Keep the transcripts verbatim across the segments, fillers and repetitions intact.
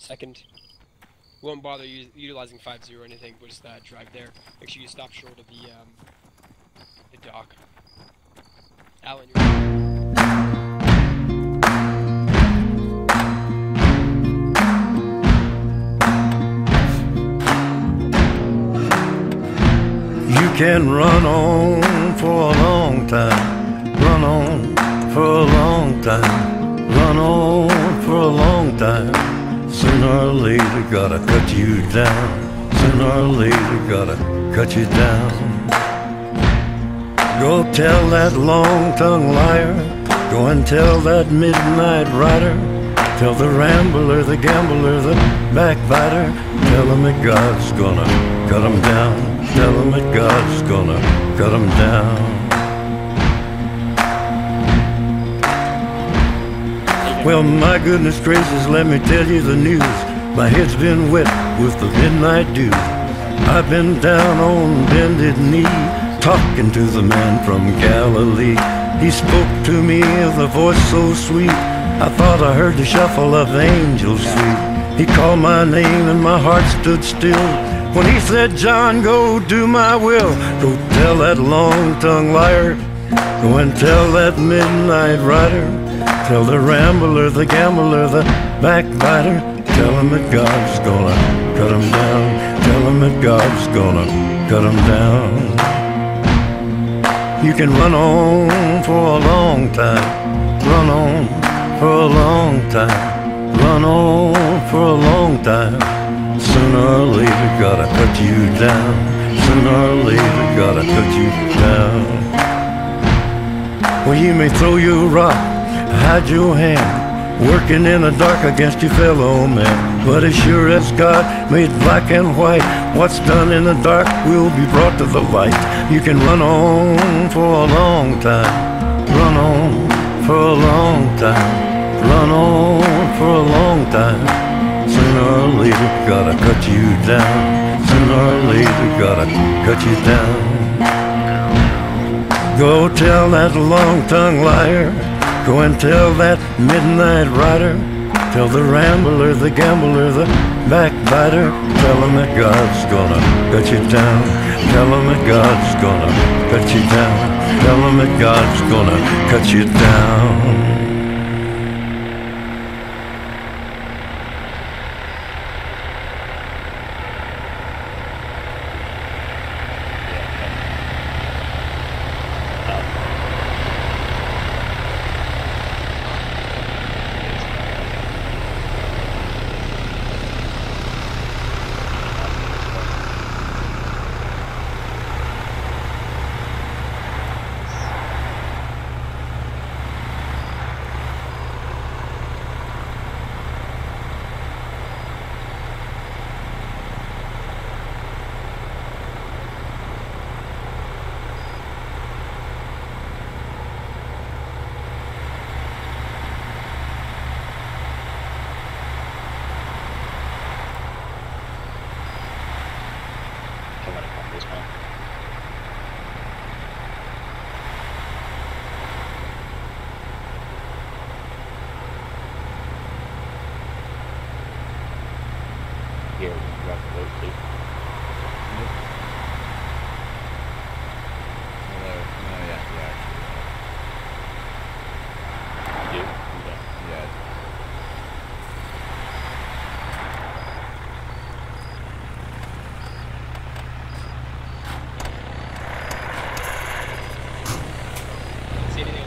second. Won't bother utilizing five zero or anything, but just uh, drive there. Make sure you stop short of the um, the dock. Alan, you're You can run on for a long time, run on for a long time, run on for a long time. Sooner or later gotta cut you down, sooner or later gotta cut you down. Go tell that long-tongued liar, go and tell that midnight rider, tell the rambler, the gambler, the backbiter, tell him that God's gonna cut him down, tell him that God's gonna cut him down. Well, my goodness gracious, let me tell you the news. My head's been wet with the midnight dew. I've been down on bended knee, talking to the man from Galilee. He spoke to me with a voice so sweet, I thought I heard the shuffle of angels sweet. He called my name and my heart stood still when he said, John, go do my will. Go tell that long-tongued liar, go and tell that midnight rider, tell the rambler, the gambler, the backbiter, tell him that God's gonna cut him down, tell him that God's gonna cut him down. You can run on for a long time, run on for a long time, run on for a long time. Sooner or later gotta cut you down, sooner or later gotta cut you down. Well, you may throw your rock, hide your hand, working in the dark against your fellow man, but as sure as God made black and white, what's done in the dark will be brought to the light. You can run on for a long time, run on for a long time, run on for a long time. Sooner or later gotta cut you down, sooner or later gotta cut you down. Go tell that long-tongued liar, go and tell that midnight rider, tell the rambler, the gambler, the backbiter, tell him that God's gonna cut you down, tell him that God's gonna cut you down, tell him that God's gonna cut you down. Here, we can grab the boat, please. Hello. No, yeah, yeah, actually. You? You don't? Yeah. see anything.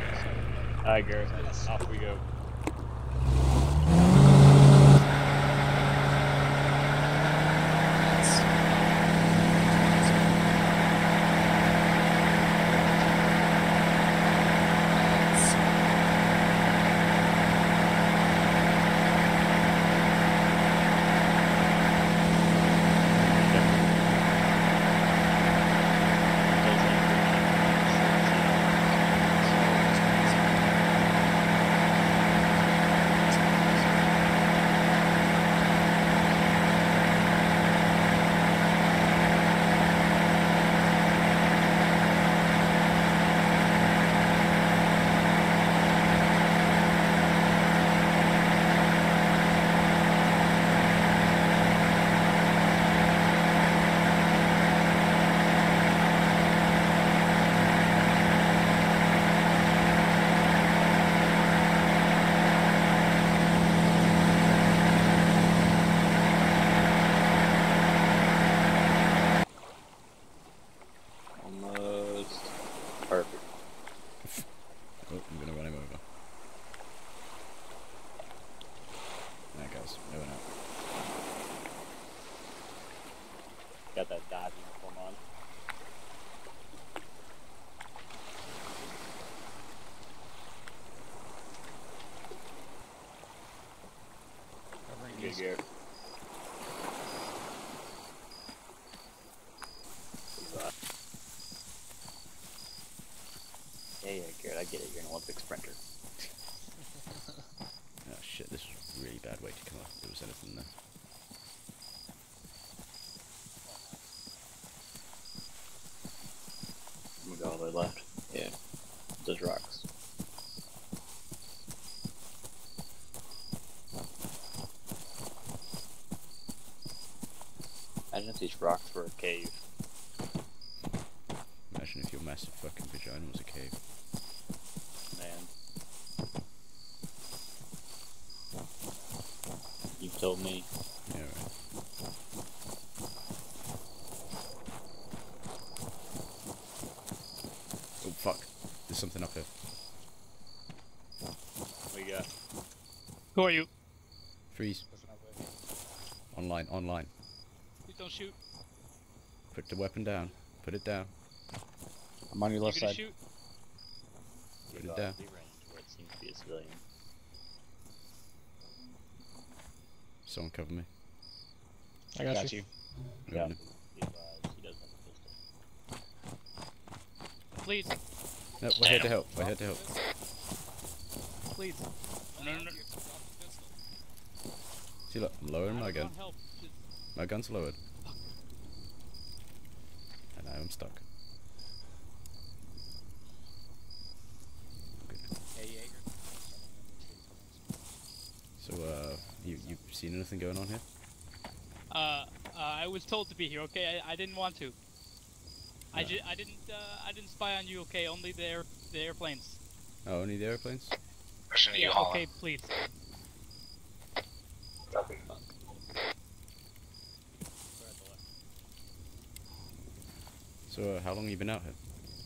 Alright, Garrett, off we go. dive uniform on. Covering Good east. gear. Yeah, yeah, Garrett, I get it. You're an Olympic sprinter. Oh shit, this is a really bad way to come up if there was anything there. I'm gonna go all the way left. Yeah. Those rocks. Imagine if these rocks were a cave. Imagine if your massive fucking vagina was a cave. Man. You told me. Yeah, right. Oh fuck, there's something up here. What you got? Who are you? Freeze. Online, online. Please don't shoot. Put the weapon down. Put it down. I'm on your You left gonna side. shoot? You Put it go down. out of the range where it seems to be a civilian. Someone cover me. I got, got you. I got him. He advised he doesn't have a pistol. Please, No, we're here to help. We're here to help. please. No, no, no. See, look, I'm lowering my I gun. want help. Just My gun's lowered. And now I'm stuck. Good. Hey, Jaeger. So, uh, you you seen anything going on here? Uh, uh, I was told to be here. Okay, I, I didn't want to. I, Yeah. ju I didn't. Uh, I didn't spy on you. Okay, only the air the airplanes. Oh, only the airplanes? Yeah. Okay, please. Copy. So, uh, how long have you been out here?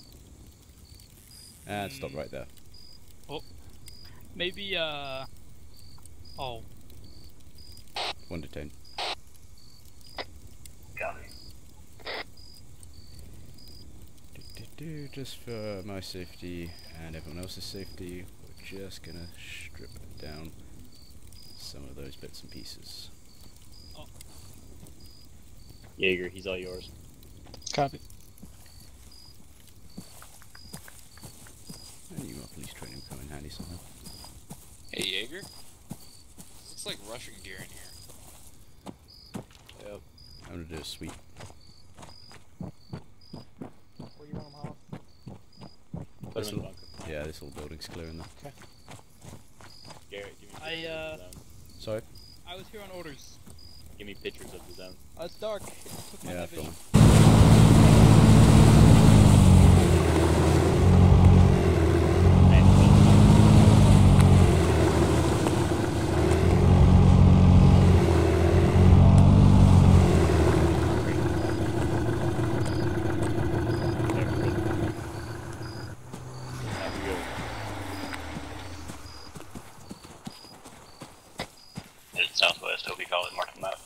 And stop Mm. right there. Maybe. Uh. Oh. One detained. Copy. Do, do, do, just for my safety and everyone else's safety, we're just gonna strip down some of those bits and pieces. Jaeger, he's all yours. Copy. I knew my police training would come in handy somehow. Hey Jaeger, this looks like Russian gear in here. Yep. I'm gonna do a sweep. Where you want them, Hollow? Put This him in the will- bunker. Yeah, this little building's clearing now. Garrett, give me I, pictures uh, of the zone. Sorry? I was here on orders. Give me pictures of the zone. Oh, it's dark. It took my Yeah, night I've got vision. one. It's southwest. Hope you follow the marked map.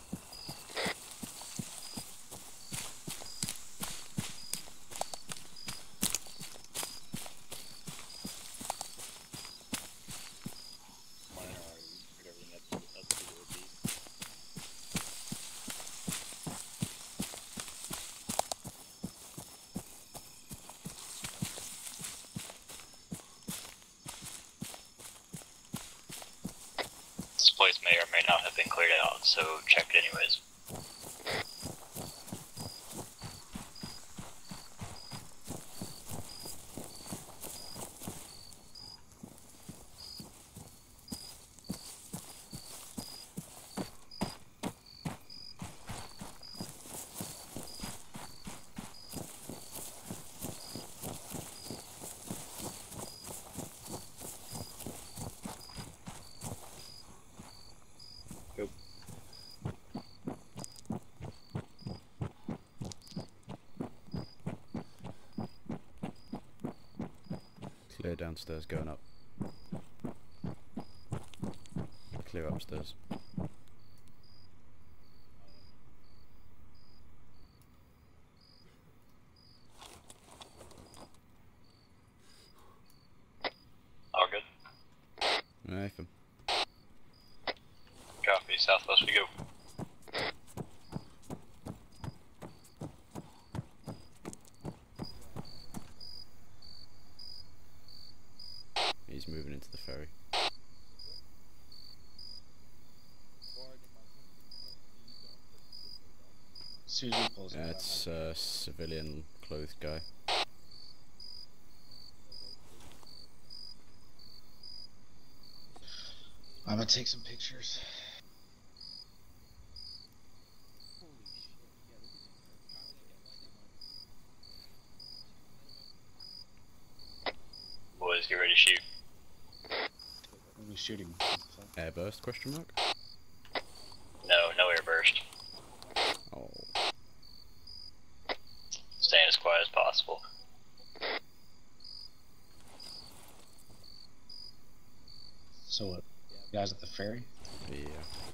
This place may or may not have been cleared out, so check it anyways. Clear downstairs, going up. Clear upstairs. must we go? He's moving into the ferry. Susie pulls out. That's a civilian clothed guy. I'm gonna take some pictures. Boys, get ready to shoot. Who's shooting? Airburst question mark? No, no airburst. Oh. Staying as quiet as possible. So what? You guys at the ferry? Yeah.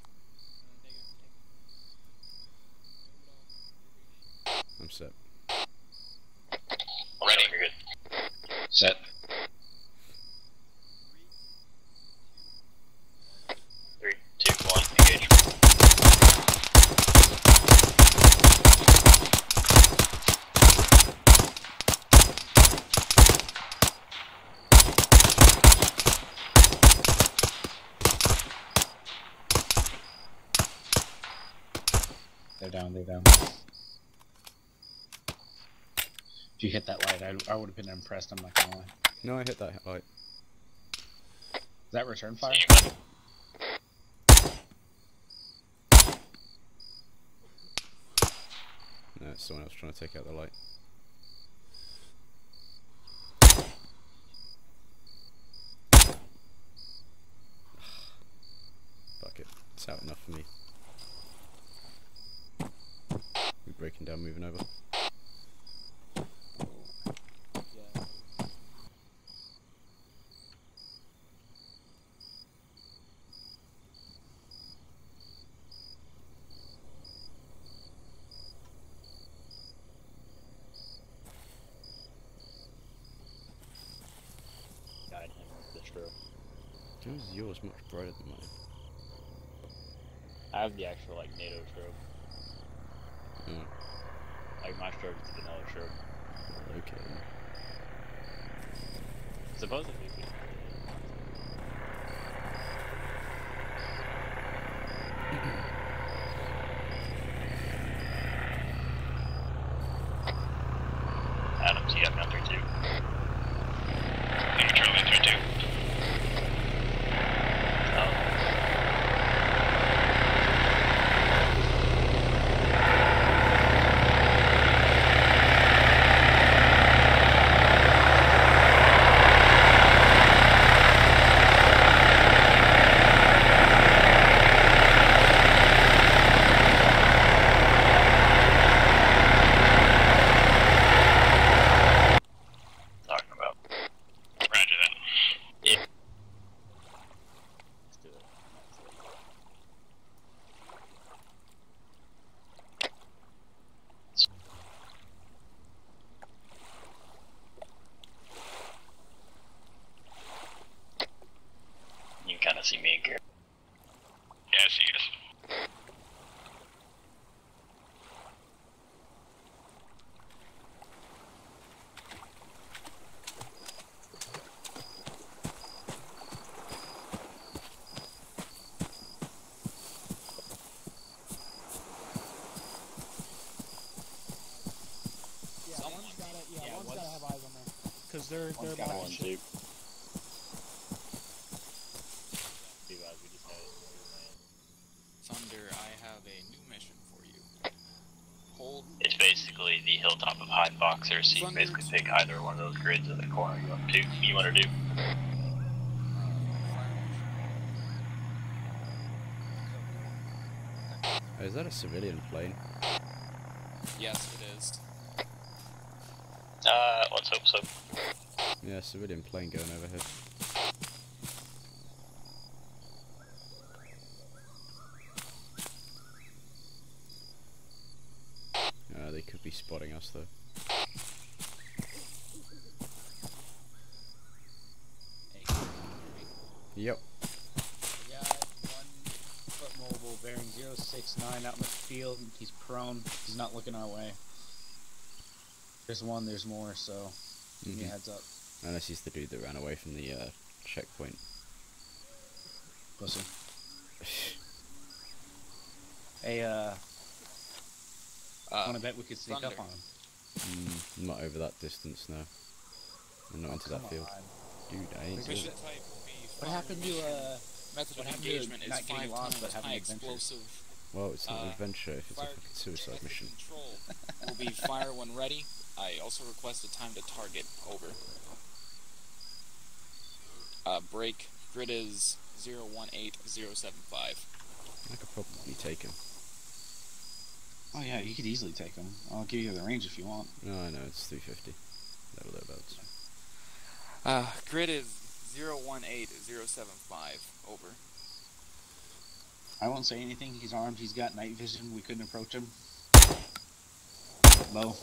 I'm set. Ready, you're good. Set. Three, two, one, engage. They're down, they're down. If you hit that light, I, I would have been impressed, I'm not gonna lie. No, I hit that light. Is that return fire? Anybody? No, it's someone else trying to take out the light. Fuck it. It's out enough for me. We're breaking down, moving over. Guide him with the strobe. How is yours much brighter than mine? I have the actual, like, NATO strobe. Oh, Like, my strobe is the vanilla strobe. okay. Supposedly, we Adam, T F nine three two. Neutral nine three two. Talking about. Roger that. Yeah. Let's do it. You can kind of see me in Gary. Yeah, I see us. Yeah, Someone- one's gotta, yeah, yeah, one's what's- gotta have eyes on there. Cause they're, they're One's got about one, to too. shoot. Two guys, we just had it. Thunder, I have a new mission for you. Hold. It's basically the hilltop of Hyde Boxer, so you can basically pick either one of those grids in the corner you want to. You want to do. Oh, is that a civilian plane? Yes, it is. Uh, let's hope so. Yeah, civilian plane going overhead. Uh, they could be spotting us though. Yep. We got one foot mobile bearing zero zero six nine out in the field. He's prone. He's not looking our way. There's one, there's more, so mm-hmm. Give me a heads up. Unless he's the dude that ran away from the uh, checkpoint. Pussy. Hey, uh... I wanna bet we could sneak Thunder. up on him. Mm, not over that distance, no. I'm not Oh, into that field. on. Dude, I ain't Mission good. type will be What fire happened to, mission. uh... Method what of happened to engagement is not getting five lost, times but having high adventures? explosive. Well, it's not Uh, an adventure if it's a fire fucking suicide method mission. Control will be fire when ready. I also request a time to target. Over. Uh, break. Grid is zero one eight zero seven five. I could probably take him. Oh yeah, you could easily take him. I'll give you the range if you want. No, I know, it's three fifty. Level thereabouts. Uh, grid is zero one eight zero seven five. Over. I won't say anything. He's armed. He's got night vision. We couldn't approach him. Low.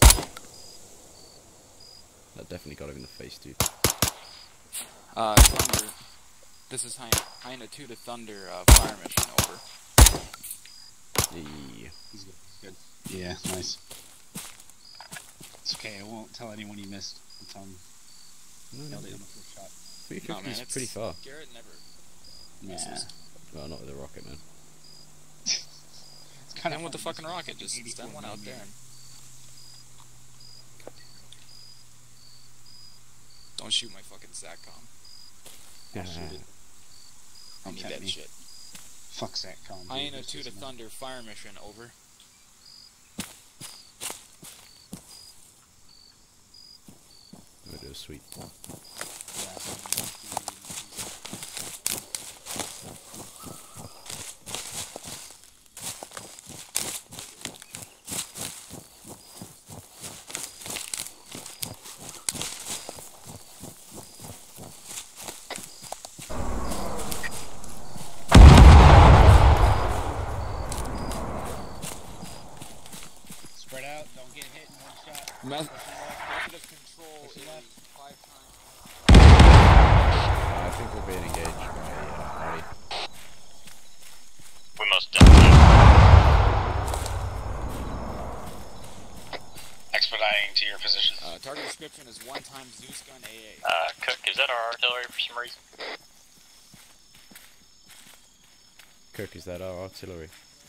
That definitely got him in the face, dude. Uh, Thunder. This is Hyena, Hyena two to Thunder, uh, fire mission. Over. Yeah. He's good. He's good. Yeah, nice. It's okay. I won't tell anyone you missed. I'll tell him. No, no, Nailed it no. on the first shot. three fifty No, man, is it's pretty far. Garrett never Nah. misses. Well, not with a rocket, man. It's kind Stand with the fucking rocket. Just send one out there. Don't shoot my fucking SATCOM. I'll shoot it. I Don't need tempt that me. shit. Fuck SATCOM. dude. Hyena This two is to not- Thunder, fire mission. Over. We'll do a sweep. Spread out. Don't get hit in one shot. Method Push of control Push is left. five times. I think we're being engaged by uh, Hardy. We most definitely. Expediting to your position. Uh, target description is one time Zeus gun A A. Uh, Cook, is that our artillery for some reason? Cook, is that our artillery?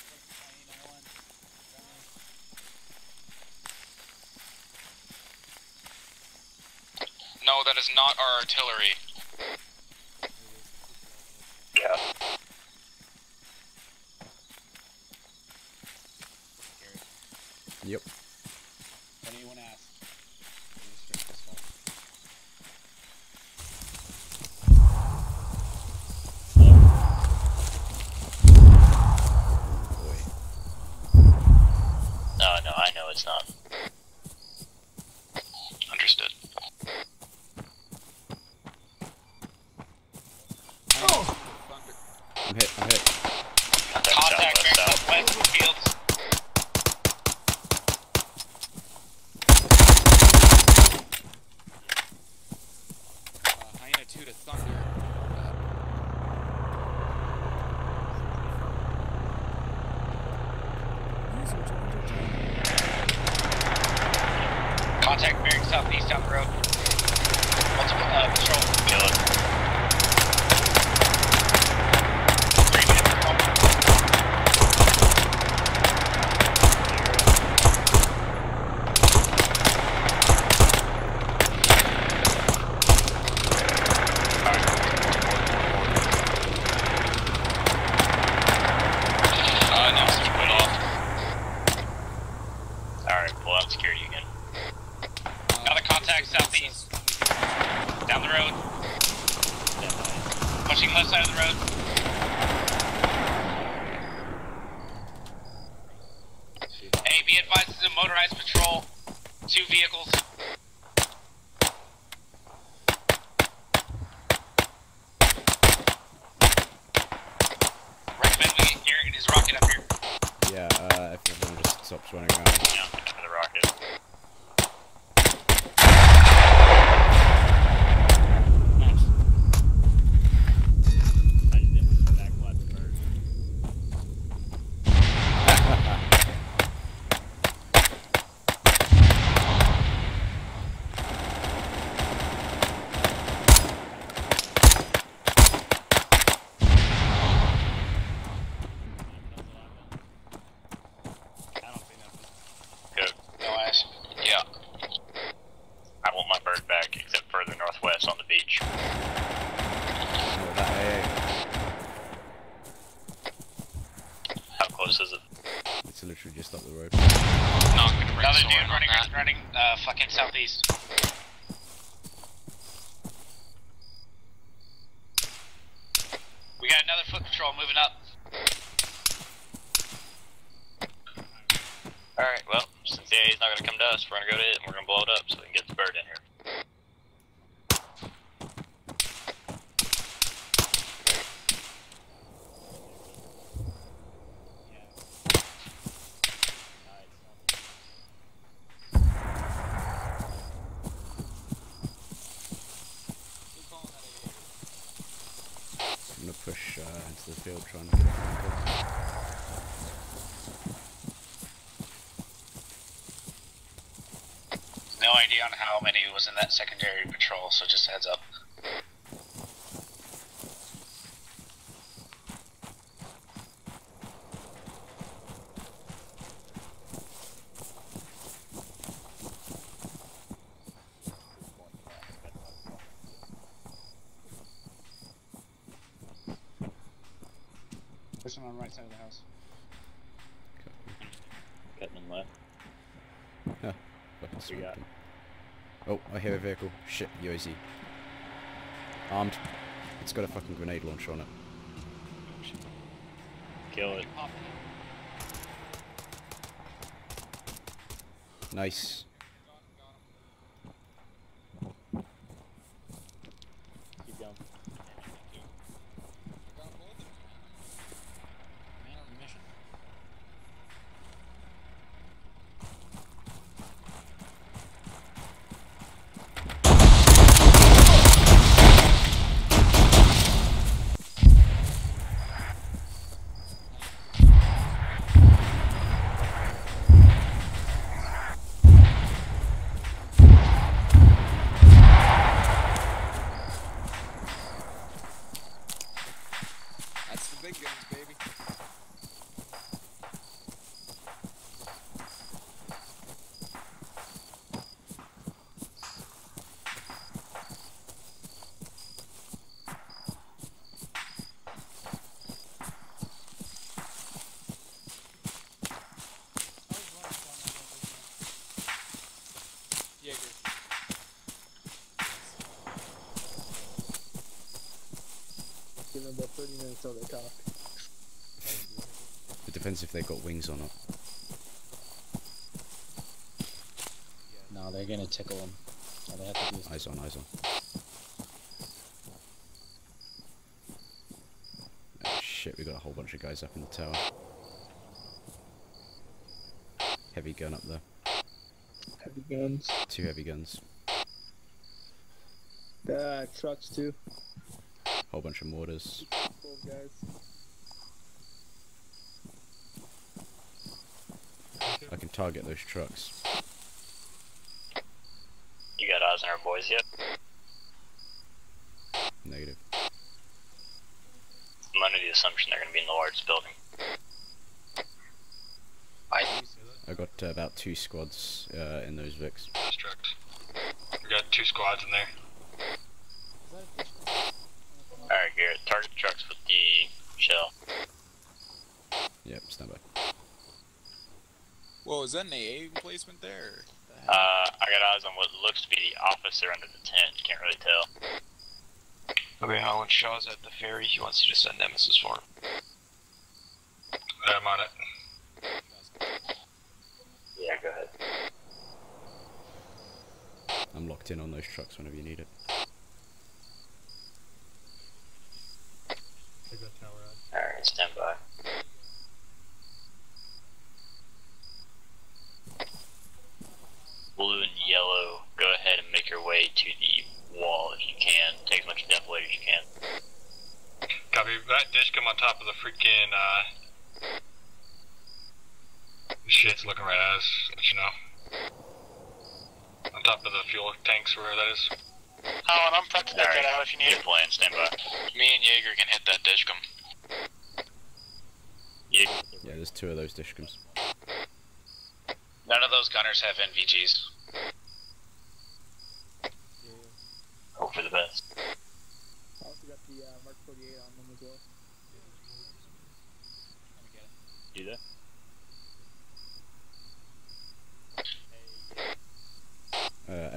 No, that is not our artillery. Yeah. Yep. Anyone ask? Restrict this one. Boy. No, no, I know it's not. Understood. Thunder. I'm hit, I'm hit. Contact bearing southwest of fields. Uh, Hyena two to Thunder. Uh, Contact bearing southeast down the road. Multiple, uh, patrol. Kill it. Three minutes patrol. Uh, now it's split off. Alright, pull out security again. Got a contact southeast. Down the road. Pushing left side of the road. Hey, be advised this is a motorized patrol. Two vehicles. Recommend we get here. It is rocket up here. Yeah, uh, if everyone just stops running around. Yeah, for the rocket. I just didn't back left first. are literally just up the road. Not gonna bring Another someone dude on running, that. running, uh, fucking southeast. We got another foot patrol moving up. Alright, well, since the A A's not gonna come to us, we're gonna go to it and we're gonna blow it up so we can get the bird in here. I'm gonna push uh, into the field trying to get a flanker. No idea on how many was in that secondary patrol, so just heads up. Person on the right side of the house. Cutting in left. Huh. Fucking We smoked got- him. Oh, I hear a vehicle. Shit, U A Z. Armed. It's got a fucking grenade launcher on it. Kill it. Nice. Keep going. Man on a mission. That's the big guns, baby. Jaeger. Give them about thirty minutes till they talk. It depends if they've got wings or not. No, they're gonna tickle him. All they have to do is Eyes on, eyes on. Oh, shit, we got a whole bunch of guys up in the tower. Heavy gun up there. Heavy guns. Two heavy guns. Uh, trucks too. Whole bunch of mortars. Full of guys. I can target those trucks. You got eyes on our boys yet? Negative. I'm under the assumption they're gonna be in the largest building. I I got uh, about two squads uh, in those Vics. Construct. We got two squads in there. Alright, Garrett, target the trucks with the shell. Yep, stand by. Whoa, is that an A A emplacement there? The heck? Uh, I got eyes on what looks to be the officer under the tent, can't really tell. Okay, Holland Shaw's at the ferry. He wants you to send Nemesis for him. I'm on it. Yeah, go ahead. I'm locked in on those trucks whenever you need it. Alright, stand by. Blue and yellow, go ahead and make your way to the wall if you can. Take as much depth weight as you can. Copy. That dish come on top of the freaking, uh... shit's looking right at us, let you know. On top of the fuel tanks, wherever that is. Holland, I'm prepped to take that out if you need it. Plan, stand by. Me and Jaeger can hit that dishcom. Yeah. Yeah, there's two of those dishcams. None of those gunners have N V Gs. Hope for the best. I also got the uh, Mark forty-eight on them as well. Do that.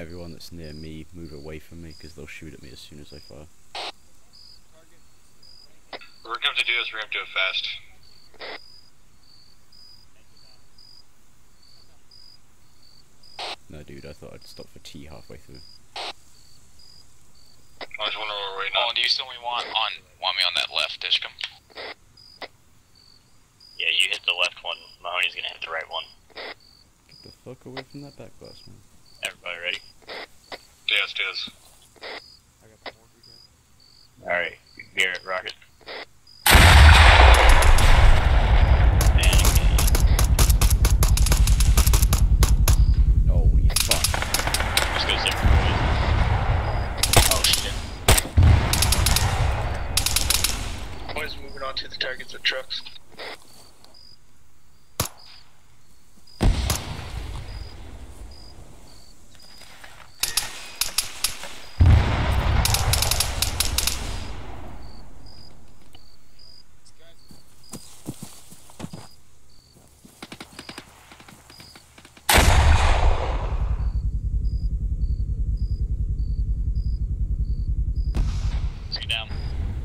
everyone that's near me move away from me, because they'll shoot at me as soon as I fire. We're gonna have to do this, we're gonna have to do it fast. No, dude, I thought I'd stop for tea halfway through. I was wondering where we're waiting Oh, on. do you still want on want me on that left, Ishcom? Yeah, you hit the left one. Mahoney's gonna hit the right one. Get the fuck away from that back blast, man. Everybody ready? Yeah, let's do this. Alright, Garrett, rocket. Holy fuck. Let's go save Oh shit. Boys moving on to the targets with trucks. Let's get down.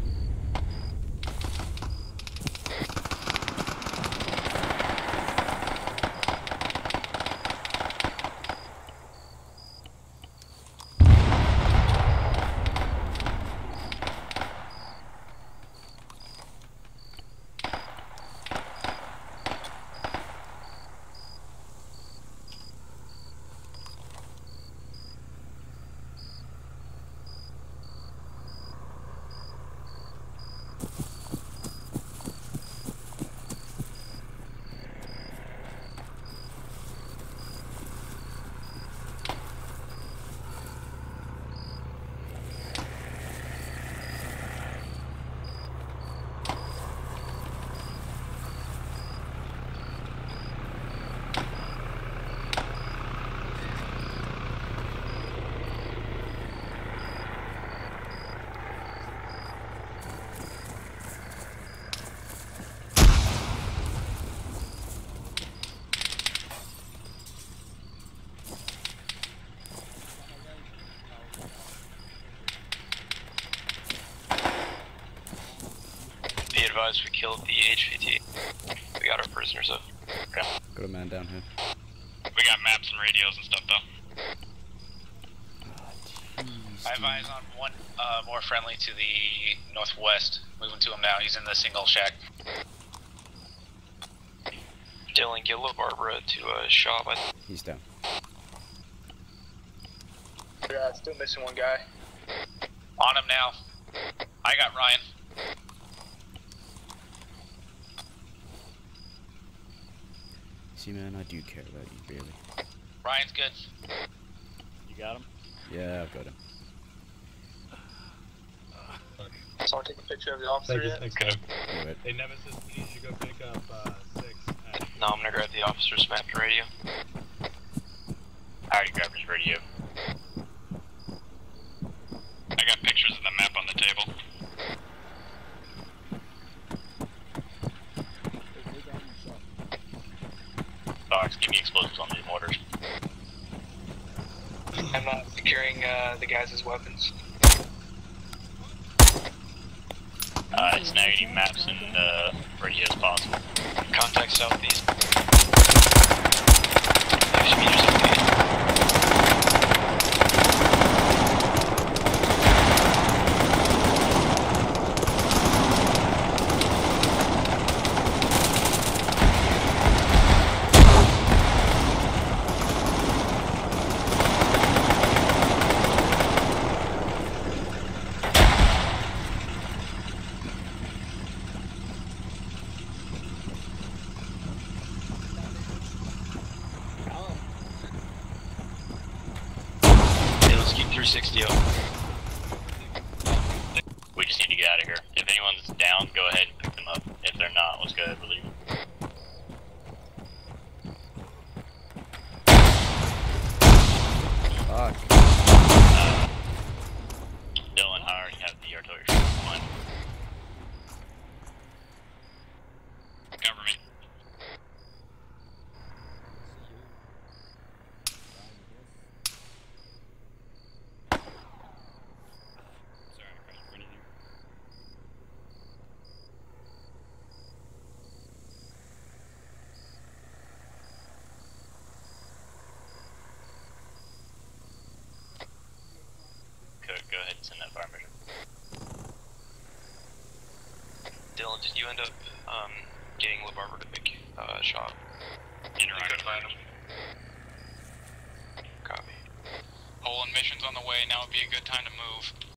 Be advised, we killed the H V T. We got our prisoners up. Okay. Got a man down here. We got maps and radios and stuff though. I have eyes on one uh, more friendly to the northwest. Moving to him now. He's in the single shack. Dylan, get Little Barbara to a uh, shop. I th He's down. Yeah, still missing one guy. On him now. I got Ryan. See, man, I do care about you, really. Ryan's good. You got him? Yeah, I've got him. Someone take a picture of the officer Thank you, yet? thanks, Kev. Alright. Hey, Nemesis, we need you to go pick up, uh, six. At No, I'm gonna grab the officer's map and radio. I already grabbed his radio. I got pictures of the map on the table. Docs, give me explosives on these mortars. I'm uh, securing uh, the guys' weapons. Uh, it's now getting maps and uh, radios possible. Contact southeast. Fifty meters away. three sixty up. We just need to get out of here. If anyone's down, go ahead and pick them up. If they're not, let's go ahead and leave. Fuck. Uh, Dylan, I already have the artillery shot in mind. Cover me. you end up um, getting LaBarbera to make uh, shot? You couldn't find him. Copy. Poland mission's on the way, now would be a good time to move.